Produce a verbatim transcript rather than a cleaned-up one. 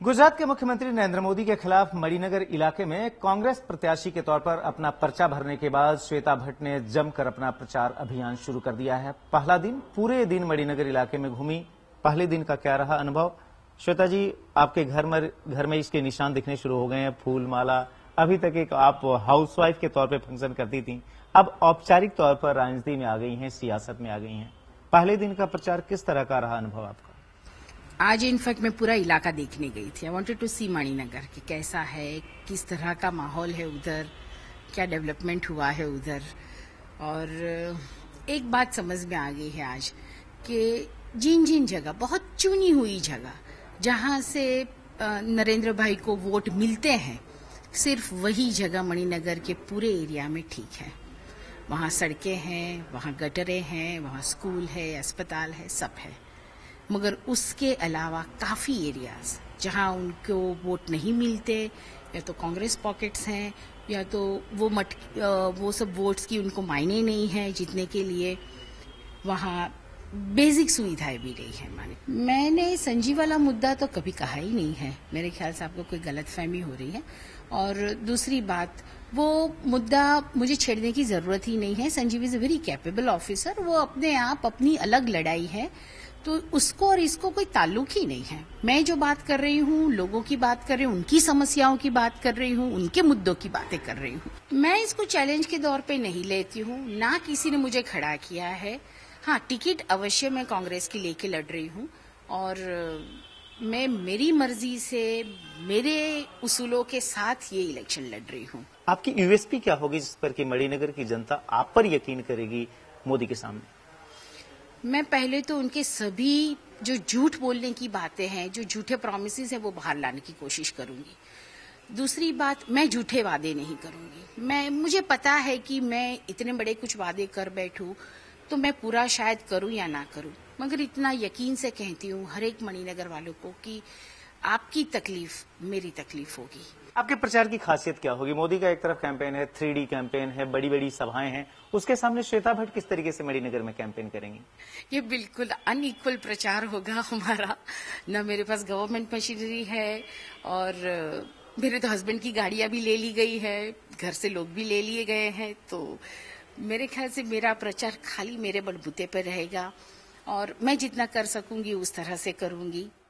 गुजरात के मुख्यमंत्री नरेंद्र मोदी के खिलाफ मणिनगर इलाके में कांग्रेस प्रत्याशी के तौर पर अपना पर्चा भरने के बाद श्वेता भट्ट ने जमकर अपना प्रचार अभियान शुरू कर दिया है। पहला दिन पूरे दिन मणिनगर इलाके में घूमी। पहले दिन का क्या रहा अनुभव? श्वेता जी, आपके घर में घर में इसके निशान दिखने शुरू हो गए हैं, फूल माला। अभी तक एक आप हाउसवाइफ के तौर पर फंक्शन करती थी, अब औपचारिक तौर पर राजनीति में आ गई हैं, सियासत में आ गई हैं। पहले दिन का प्रचार किस तरह का रहा अनुभव आपका? आज इनफैक्ट मैं पूरा इलाका देखने गई थी। I wanted to see Maninagar कि कैसा है, किस तरह का माहौल है उधर, क्या डेवलपमेंट हुआ है उधर। और एक बात समझ में आ गई है आज कि जिन जिन जगह, बहुत चुनी हुई जगह जहां से नरेंद्र भाई को वोट मिलते हैं, सिर्फ वही जगह मणिनगर के पूरे एरिया में ठीक है। वहां सड़कें हैं, वहां गटरें हैं, वहां स्कूल है, अस्पताल है, सब है। मगर उसके अलावा काफी एरियाज जहां उनको वोट नहीं मिलते, या तो कांग्रेस पॉकेट्स हैं, या तो वो मट वो सब वोट्स की उनको मायने नहीं है जीतने के लिए, वहां बेसिक सुविधाएं भी नहीं है। माने मैंने संजीव वाला मुद्दा तो कभी कहा ही नहीं है। मेरे ख्याल से आपको कोई गलतफहमी हो रही है। और दूसरी बात, वो मुद्दा मुझे छेड़ने की जरूरत ही नहीं है। Sanjeev is a very capable officer. वो अपने आप अपनी अलग लड़ाई है, तो उसको और इसको कोई ताल्लुक ही नहीं है। मैं जो बात कर रही हूँ, लोगों की बात कर रही हूँ, उनकी समस्याओं की बात कर रही हूँ, उनके मुद्दों की बातें कर रही हूँ। मैं इसको चैलेंज के दौर पे नहीं लेती हूँ, ना किसी ने मुझे खड़ा किया है। हाँ, टिकट अवश्य मैं कांग्रेस की लेके लड़ रही हूँ, और मैं मेरी मर्जी से, मेरे उसूलों के साथ ये इलेक्शन लड़ रही हूँ। आपकी यूएसपी क्या होगी जिस पर कि मणिनगर की जनता आप पर यकीन करेगी मोदी के सामने? मैं पहले तो उनके सभी जो झूठ बोलने की बातें हैं, जो झूठे प्रॉमिसेस हैं, वो बाहर लाने की कोशिश करूंगी। दूसरी बात, मैं झूठे वादे नहीं करूंगी। मैं मुझे पता है कि मैं इतने बड़े कुछ वादे कर बैठूं तो मैं पूरा शायद करूं या ना करूं, मगर इतना यकीन से कहती हूं हर एक मणिनगर वालों को कि आपकी तकलीफ मेरी तकलीफ होगी। आपके प्रचार की खासियत क्या होगी? मोदी का एक तरफ कैंपेन है, थ्री डी कैंपेन है, बड़ी बड़ी सभाएं हैं, उसके सामने श्वेता भट्ट किस तरीके से मणिनगर में कैंपेन करेंगी? ये बिल्कुल अनइक्वल प्रचार होगा हमारा। न मेरे पास गवर्नमेंट मशीनरी है, और मेरे तो हस्बैंड की गाड़ियां भी ले ली गई है, घर से लोग भी ले लिए गए हैं। तो मेरे ख्याल से मेरा प्रचार खाली मेरे बलबूते पर रहेगा, और मैं जितना कर सकूंगी उस तरह से करूंगी।